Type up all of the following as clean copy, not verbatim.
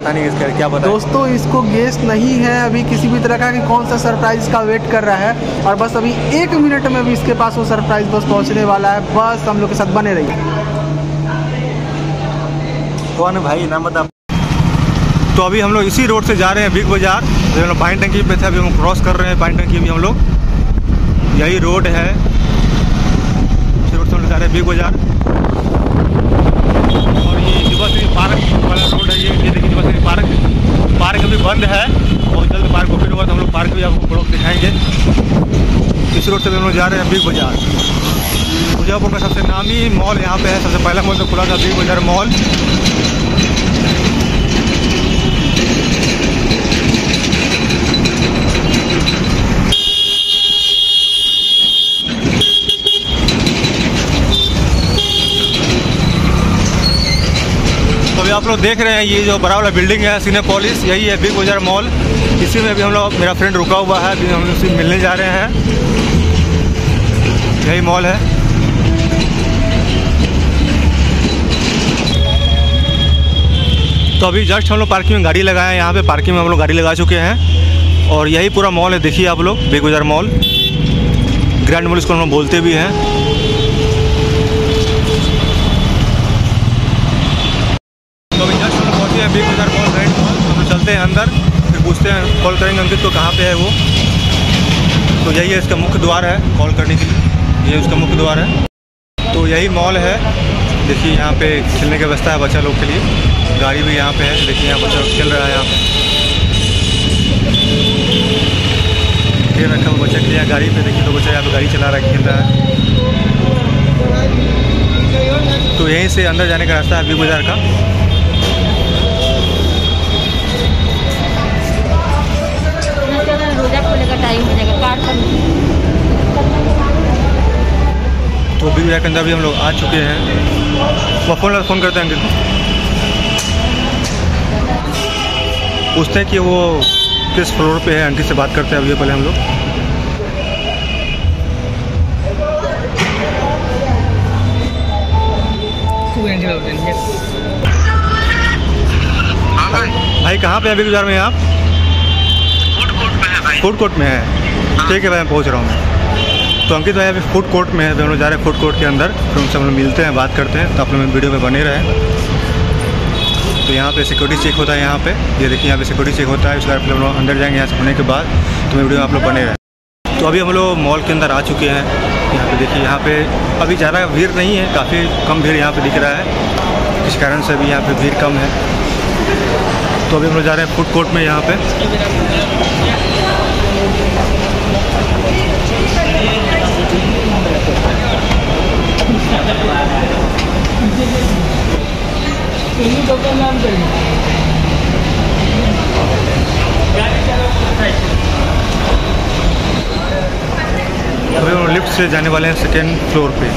नहीं इसका क्या पता दोस्तों, इसको गेस नहीं है अभी किसी भी तरह का कि कौन सा सरप्राइज का वेट कर रहा है, और बस अभी 1 मिनट में भी इसके पास वो सरप्राइज बस पहुंचने वाला है। बस हम लोग के साथ बने रहिए। कौन है भाई, नाम बता। तो अभी हम लोग इसी रोड से जा रहे हैं बिग बाज़ार। तो हम लोग पानी टंकी पे थे, अभी हम क्रॉस कर रहे हैं पानी टंकी भी हम लोग। यही रोड है, इसी रोड से हम लोग जा रहे हैं बिग बाज़ार। और ये यूनिवर्सिटी पार्क वाला रोड है, ये देखिए यूनिवर्सिटी पार्क अभी बंद है। बहुत जल्द पार्क ओपन होगा तो हम लोग पार्क भी आपको ब्लॉग दिखाएंगे। इस रोड से हम लोग जा रहे हैं बिग बाज़ार। मुजफ्फरपुर का सबसे नामी मॉल यहाँ पे है, सबसे पहला मॉल तो खुला था बिग बाज़ार मॉल। आप लोग देख रहे हैं ये जो बड़ा वाला बिल्डिंग है सिनेपोलिस, यही है बिग बाज़ार मॉल। इसी में भी हम लोग, मेरा फ्रेंड रुका हुआ है, अभी हम उससे मिलने जा रहे हैं। यही मॉल है। तो अभी जस्ट हम लोग पार्किंग में गाड़ी लगाए हैं, यहाँ पे पार्किंग में हम लोग गाड़ी लगा चुके हैं। और यही पूरा मॉल है, देखिए आप लोग, बिग बाज़ार मॉल, ग्रैंड मॉल इसको हम लोग बोलते भी हैं। बिग बाज़ार मॉल, ग्रैंड मॉल। हम चलते हैं अंदर, फिर पूछते हैं, कॉल करेंगे अंकित को कहाँ पे है वो। तो यही है इसका मुख्य द्वार है कॉल करने के लिए, ये उसका मुख्य द्वार है। तो यही मॉल है, देखिए यहाँ पे खेलने की व्यवस्था है बच्चा लोग के लिए। गाड़ी भी यहाँ पे है, देखिए यहाँ बच्चा खेल रहा है। यहाँ पे खेल रखा हुआ बच्चा के लिए गाड़ी पे, देखिए तो बच्चा यहाँ पे गाड़ी चला रहा है, खेल रहा है। तो यहीं से अंदर जाने का रास्ता है बिग बाज़ार का। टाइम हो जाएगा कार पर। तो बिग बाज़ार के अंदर भी हम लोग आ चुके हैं। वो फ़ोन करते हैं अंकित, पूछते हैं कि वो किस फ्लोर पे है। अंकित से बात करते हैं अभी पहले हम लोग। भाई कहाँ पे है बिग बाज़ार में आप? फूड कोर्ट में है। ठीक है भाई, मैं पहुंच रहा हूँ। तो अंकित भाई अभी फूड कोर्ट में है, तो हम लोग जा रहे हैं फूड कोर्ट के अंदर। फिर उनसे हम लोग मिलते हैं, बात करते हैं। तो आप लोग वीडियो में बने रहें। तो यहाँ पे सिक्योरिटी चेक होता है, यहाँ पे ये देखिए, यहाँ पे सिक्योरिटी चेक होता है। उसके बाद फिर हम लोग अंदर जाएंगे यहाँ से होने के बाद। तो वीडियो में आप लोग बने रहें। तो अभी हम लोग मॉल के अंदर आ चुके हैं। यहाँ पे देखिए, यहाँ पे अभी ज़्यादा भीड़ नहीं है, काफ़ी कम भीड़ यहाँ पे दिख रहा है। इस कारण से अभी यहाँ पे भीड़ कम है। तो अभी हम लोग जा रहे हैं फूड कोर्ट में यहाँ पे। अभी हम लिफ्ट से जाने वाले हैं सेकेंड फ्लोर पे।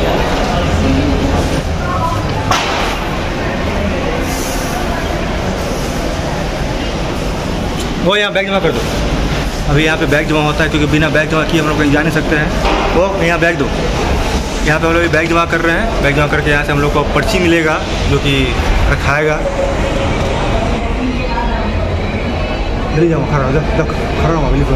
वो यहाँ बैग जमा कर दो। अभी यहाँ पे बैग जमा होता है, क्योंकि बिना बैग जमा किए हम लोग कहीं जा नहीं सकते हैं। वो यहाँ बैग दो। यहाँ पे हम लोग बैग जमा कर रहे हैं। बैग जमा करके यहाँ से हम लोग को पर्ची मिलेगा, जो कि रखाएगा। जल्दी जाओ, खड़ा रहो अभी।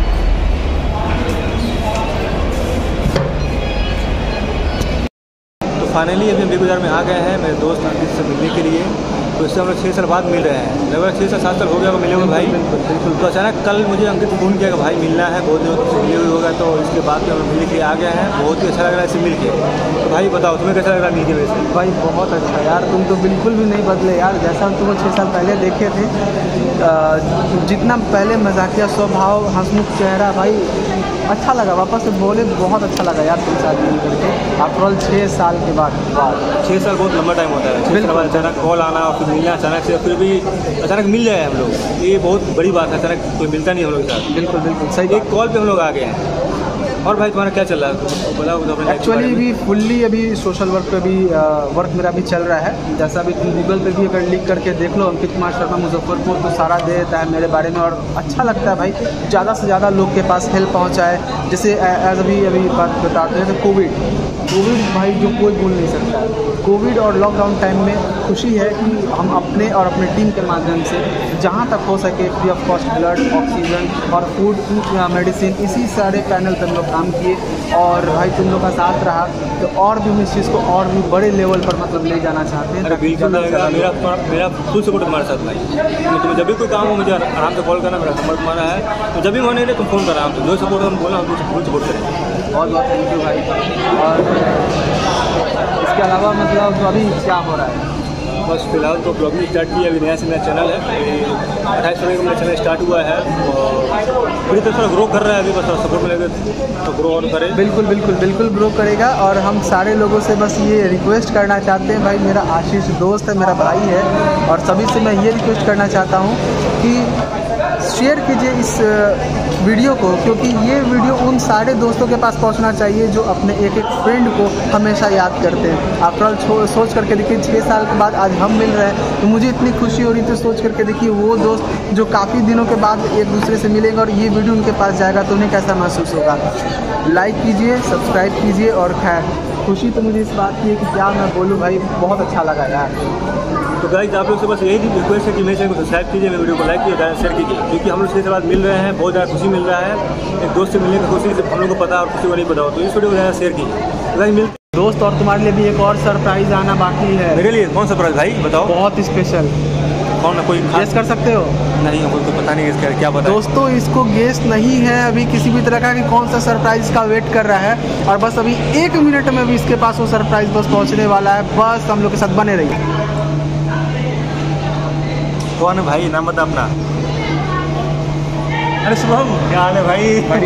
तो फाइनली अभी बिग बाज़ार में आ गए हैं मेरे दोस्त अंकित से मिलने के लिए। तो इससे हम लोग 6 साल बाद मिल रहे हैं, लगभग 6 से 7 साल हो गया मिले हुए भाई। बिल्कुल। तो अचानक कल मुझे अंकित फ़ोन किया कि भाई मिलना है, बहुत दिनों से मिले हुए होगा। तो इसके बाद में हम मिलने के लिए आ गए हैं। बहुत ही अच्छा लग रहा है इससे मिल के। तो भाई बताओ तुम्हें कैसा लग रहा है मिल के मेरे से? भाई बहुत अच्छा यार, तुम तो बिल्कुल भी नहीं बदले यार। जैसा हम तुम्हें 6 साल पहले देखे थे, जितना पहले मजाकिया स्वभाव, हंसमुख चेहरा, भाई अच्छा लगा। वापस से बोले बहुत अच्छा लगा यार तुमसे आज मिल करके। आफ्टर 6 साल के बाद। 6 साल बहुत लंबा टाइम होता है। 6 साल बाद अचानक कॉल आना और फिर मिलना अचानक से, फिर भी अचानक मिल जाए हम लोग, ये बहुत बड़ी बात है। अचानक कोई मिलता नहीं हम लोग के साथ। बिल्कुल सही। एक कॉल पे हम लोग आ गए हैं। और भाई तुम्हारा क्या चल रहा है बताओ। एक्चुअली भी फुल्ली अभी सोशल वर्क पे भी वर्क मेरा भी चल रहा है। जैसा अभी तुम गूगल पे भी अगर लिख करके देख लो अंकित कुमार शर्मा मुजफ्फरपुर, तो सारा दे देता है मेरे बारे में। और अच्छा लगता है भाई, ज़्यादा से ज़्यादा लोग के पास हेल्प पहुँचाए। जैसे एज अभी बात बताते हैं तो कोविड भाई जो कोई भूल नहीं सकता है। कोविड और लॉकडाउन टाइम में खुशी है कि हम अपने और अपने टीम के माध्यम से जहाँ तक हो सके free of cost blood, oxygen और फूड, मेडिसिन, इसी सारे पैनल पर हम लोग काम किए। और भाई तुम लोग का साथ रहा तो और भी हम इस चीज़ को और भी बड़े लेवल पर मतलब ले जाना चाहते हैं। अरे बिल्कुल मेरा फुल सपोर्ट तुम्हारे साथ भाई। तुम्हें जब भी कोई काम हो मुझे आराम से कॉल करना, मेरा नंबर तुम्हारा है, तो जब भी मन है तुम फोन करा, हम जो सपोर्ट हम बोला हम फुल सपोर्ट करेंगे। बहुत बहुत थैंक यू भाई। और इसके अलावा मतलब अभी क्या हो रहा है? बस फिलहाल तो ब्लॉगिंग स्टार्ट किया, अभी नया से नया चैनल है, 28 फरवरी को मेरा चैनल स्टार्ट हुआ है और पूरी तरह थोड़ा ग्रो कर रहा है। अभी बस थोड़ा सपोर्ट मिलेगा तो ग्रो और करे। बिल्कुल ग्रो करेगा। और हम सारे लोगों से बस ये रिक्वेस्ट करना चाहते हैं भाई, मेरा आशीष दोस्त है, मेरा भाई है, और सभी से मैं ये रिक्वेस्ट करना चाहता हूँ कि शेयर कीजिए इस वीडियो को, क्योंकि ये वीडियो उन सारे दोस्तों के पास पहुंचना चाहिए जो अपने एक फ्रेंड को हमेशा याद करते हैं। आफ्टर सोच करके देखिए 6 साल के बाद आज हम मिल रहे हैं, तो मुझे इतनी खुशी हो रही थी। सोच करके देखिए वो दोस्त जो काफ़ी दिनों के बाद एक दूसरे से मिलेंगे और ये वीडियो उनके पास जाएगा तो उन्हें कैसा महसूस होगा। लाइक कीजिए, सब्सक्राइब कीजिए। और खैर खुशी तो मुझे इस बात की है कि क्या मैं बोलूँ भाई, बहुत अच्छा लगा यार। तो गाइस आप लोग से बस यही रिक्वेस्ट है कि मेरे चैनल को सब्सक्राइब कीजिए, मेरे वीडियो को लाइक कीजिए, शेयर कीजिए, क्योंकि हम लोग 6 साल बाद मिल रहे हैं, बहुत ज़्यादा खुशी मिल रहा है। एक दोस्त से मिलने की खुशी हम लोग को पता और किसी को नहीं पता हो, तो इस वीडियो को ज़्यादा शेयर कीजिए। गाइस मिलते दोस्त, और तुम्हारे लिए भी एक और सरप्राइज़ आना बाकी है। मेरे लिए कौन सरप्राइज भाई बताओ? बहुत स्पेशल। कौन, कोई गेस कर सकते हो? नहीं, हमको तो पता नहीं इसका क्या पता। दोस्तों इसको गेस नहीं है अभी किसी भी तरह का कि कौन सा सरप्राइज का वेट कर रहा है, और बस अभी 1 मिनट में भी इसके पास वो सरप्राइज बस पहुंचने वाला है। बस हम लोग के साथ बने रहिए। कौन है भाई, नाम बता अपना। अरे शुभम, क्या हाल है भाई?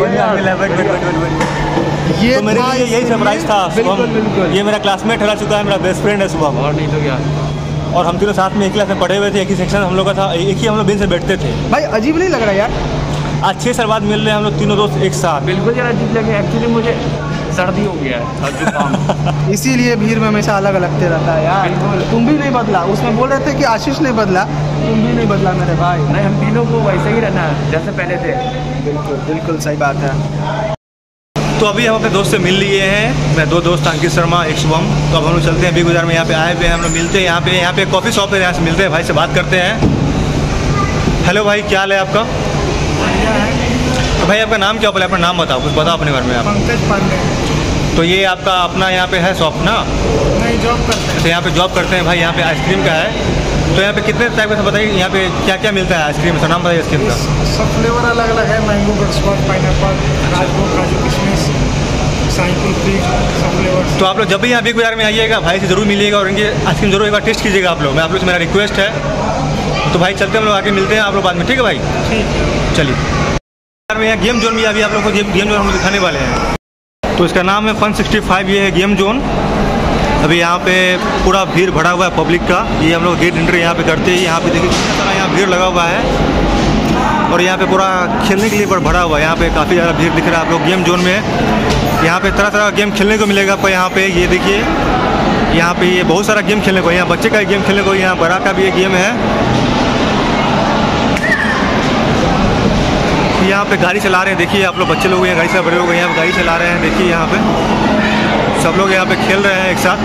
ये तो मेरे लिए यही सरप्राइज था शुभम। ये मेरा क्लासमेट रह चुका है, मेरा बेस्ट फ्रेंड है शुभम। और नहीं तो क्या। और हम तीनों साथ में एक क्लास में पढ़े हुए थे, एक ही सेक्शन हम लोग का था, एक ही हम लोग बेंच से बैठते थे। भाई अजीब नहीं लग रहा यार? आज 6 साल बाद मिल रहे हैं हम लोग तीनों दोस्त एक साथ। बिल्कुल यार अजीब लगे। एक्चुअली मुझे सर्दी हो गया है इसीलिए भीड़ में हमेशा अलग अलग रहता है यार। तुम भी नहीं बदला, उसमें बोल रहे थे कि आशीष नहीं बदला, तुम भी नहीं बदला मेरे भाई। नहीं, हम तीनों को वैसे ही रहना है जैसे पहले थे। बिल्कुल सही बात है। तो अभी हम अपने दोस्त से मिल लिए हैं, मैं 2 दोस्त अंकित शर्मा, एक शुभम। तो अब हम लोग चलते हैं बिग बाजार में, यहाँ पे आए हुए हैं हम लोग, मिलते हैं यहाँ पे कॉफ़ी शॉप है, यहाँ से मिलते हैं, भाई से बात करते हैं। हेलो भाई, क्या हाल है आपका? तो भाई आपका नाम क्या बोला, अपना नाम बताओ, कुछ बताओ अपने बारे में आप। पंकज पांडे। तो ये आपका अपना यहाँ पे है शॉप ना? नहीं, जॉब करते हैं। तो यहाँ पे जॉब करते हैं भाई, यहाँ पे आइसक्रीम का है। तो यहाँ पे कितने टाइप का बताइए, यहाँ पे क्या क्या मिलता है आइसक्रीम का, नाम बताइए आइसक्रीम का। सब फ्लेवर अलग अलग है, मैंगो, बटरस्कॉच, पाइनएप्पल, राजभोग, काजू किशमिश, साइकिल फ्री, सब फ्लेवर। तो आप लोग जब भी यहाँ बिग बाजार में आइएगा भाई से जरूर मिलिएगा और इनकी आइसक्रीम जरूर एक बार टेस्ट कीजिएगा आप लोग, मैं आप लोग से मेरा रिक्वेस्ट है। तो भाई चलते हम लोग आके मिलते हैं आप लोग बाद में, ठीक है भाई? ठीक। चलिए। यहाँ गेम जोन भी अभी आप लोग को गेम जोन हम लोग दिखाने वाले हैं। तो इसका नाम है फन 65, ये है गेम जोन। अभी यहाँ पे पूरा भीड़ भरा हुआ है पब्लिक का, ये हम लोग गेट एंट्री यहाँ पे करते ही यहाँ पे देखिए कितना सारा यहाँ भीड़ लगा हुआ है और यहाँ पे पूरा खेलने के लिए भरा हुआ है। यहाँ पे काफ़ी ज़्यादा भीड़ दिख रहा है आप लोग गेम जोन में। यहाँ पे तरह तरह का गेम खेलने को मिलेगा आपको। यहाँ पे ये देखिए, यहाँ पे ये बहुत सारा गेम खेलने को, यहाँ बच्चे का गेम खेलने को, यहाँ बड़ा का भी एक गेम है। यहाँ पे गाड़ी चला रहे हैं, देखिए आप लोग, बच्चे लोग यहाँ गाड़ी से, बड़े लोग यहाँ पे गाड़ी चला रहे हैं, देखिए यहाँ पे सब लोग यहाँ पे खेल रहे हैं एक साथ।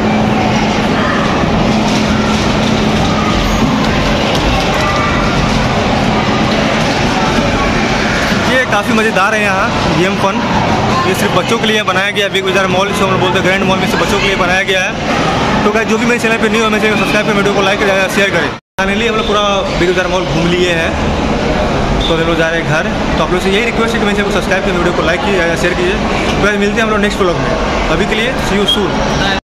ये काफ़ी मज़ेदार है यहाँ गेम फन। ये सिर्फ बच्चों के लिए बनाया गया है, बिग बाजार मॉल से हम लोग बोलते हैं, ग्रैंड मॉल में से बच्चों के लिए बनाया गया है। तो गाइस जो भी मेरे चैनल पे न्यू है, मेरे चैनल को सब्सक्राइब करें, वीडियो को लाइक करें, शेयर करें। फाइनली हम लोग पूरा बिग बाजार मॉल घूम लिए हैं, तो हम लोग जा रहे हैं घर। तो आप लोग से यही रिक्वेस्ट है कि मेरे चैनल को सब्सक्राइब करें, वीडियो को लाइक कीजिए, शेयर कीजिए। तो मिलते हैं हम लोग नेक्स्ट व्लॉग में। अभी के लिए सी यू सून।